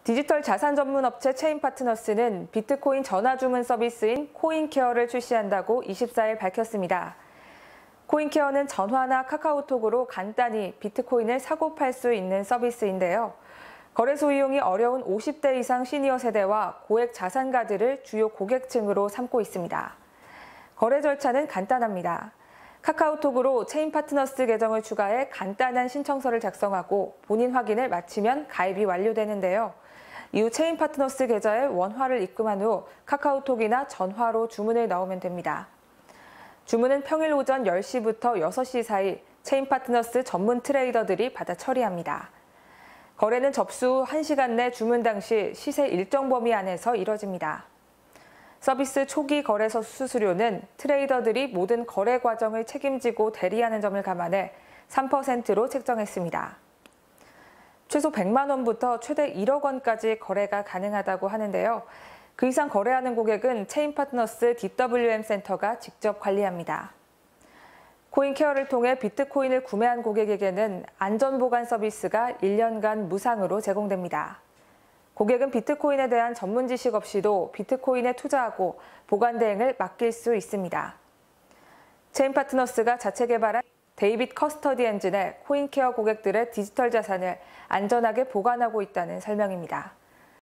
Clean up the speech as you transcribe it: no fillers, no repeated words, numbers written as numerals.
디지털 자산 전문 업체 체인파트너스는 비트코인 전화 주문 서비스인 코인케어를 출시한다고 24일 밝혔습니다. 코인케어는 전화나 카카오톡으로 간단히 비트코인을 사고 팔 수 있는 서비스인데요. 거래소 이용이 어려운 50대 이상 시니어 세대와 고액 자산가들을 주요 고객층으로 삼고 있습니다. 거래 절차는 간단합니다. 카카오톡으로 체인파트너스 계정을 추가해 간단한 신청서를 작성하고 본인 확인을 마치면 가입이 완료되는데요. 이후 체인파트너스 계좌에 원화를 입금한 후 카카오톡이나 전화로 주문을 넣으면 됩니다. 주문은 평일 오전 10시부터 6시 사이 체인파트너스 전문 트레이더들이 받아 처리합니다. 거래는 접수 후 1시간 내 주문 당시 시세 일정 범위 안에서 이뤄집니다. 서비스 초기 거래소 수수료는 트레이더들이 모든 거래 과정을 책임지고 대리하는 점을 감안해 3%로 책정했습니다. 최소 100만 원부터 최대 1억 원까지 거래가 가능하다고 하는데요. 그 이상 거래하는 고객은 체인파트너스 DWM 센터가 직접 관리합니다. 코인케어를 통해 비트코인을 구매한 고객에게는 안전보관 서비스가 1년간 무상으로 제공됩니다. 고객은 비트코인에 대한 전문 지식 없이도 비트코인에 투자하고 보관 대행을 맡길 수 있습니다. 체인파트너스가 자체 개발한 데이빗 커스터디 엔진에 코인케어 고객들의 디지털 자산을 안전하게 보관하고 있다는 설명입니다.